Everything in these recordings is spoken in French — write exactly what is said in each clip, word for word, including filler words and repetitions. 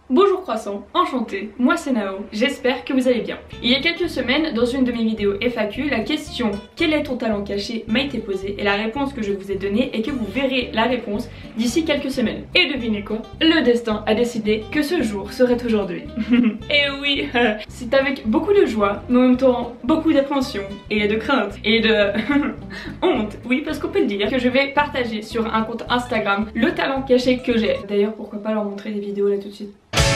Bonjour croissant, enchanté, moi c'est Nao, j'espère que vous allez bien. Il y a quelques semaines, dans une de mes vidéos F A Q, la question « Quel est ton talent caché ?» m'a été posée et la réponse que je vous ai donnée est que vous verrez la réponse d'ici quelques semaines. Et devinez quoi? Le destin a décidé que ce jour serait aujourd'hui. Et oui, c'est avec beaucoup de joie, mais en même temps beaucoup d'appréhension et de crainte et de honte, oui parce qu'on peut le dire, que je vais partager sur un compte Instagram le talent caché que j'ai. D'ailleurs pourquoi pas leur montrer des vidéos là tout de suite.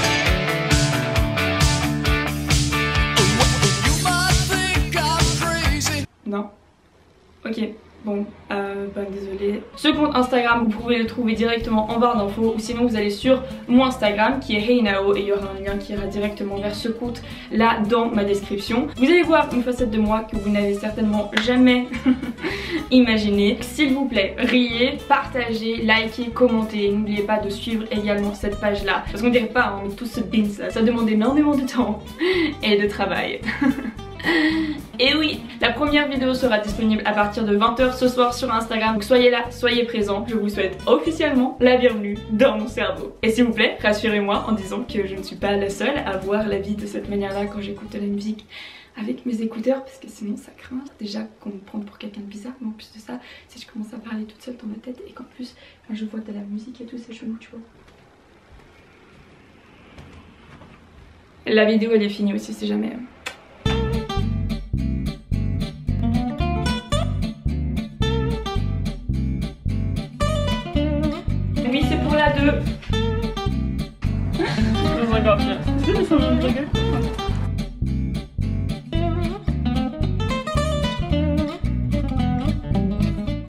Non. Ok, bon, euh, bah désolé. Ce compte Instagram, vous pouvez le trouver directement en barre d'infos ou sinon vous allez sur mon Instagram qui est HeyNao et il y aura un lien qui ira directement vers ce compte là dans ma description. Vous allez voir une facette de moi que vous n'avez certainement jamais imaginé. S'il vous plaît, riez, partagez, likez, commentez. N'oubliez pas de suivre également cette page là. Parce qu'on dirait pas, hein, mais tout ce bin ça, ça demande énormément de temps et de travail. Et oui, la première vidéo sera disponible à partir de vingt heures ce soir sur Instagram. Donc soyez là, soyez présents. Je vous souhaite officiellement la bienvenue dans mon cerveau. Et s'il vous plaît, rassurez-moi en disant que je ne suis pas la seule à voir la vie de cette manière-là quand j'écoute de la musique avec mes écouteurs, parce que sinon ça craint déjà qu'on me prenne pour quelqu'un de bizarre. Mais en plus de ça, si je commence à parler toute seule dans ma tête et qu'en plus quand je vois de la musique et tout, c'est chelou, tu vois. La vidéo elle est finie aussi si jamais. Oui, c'est pour la deux.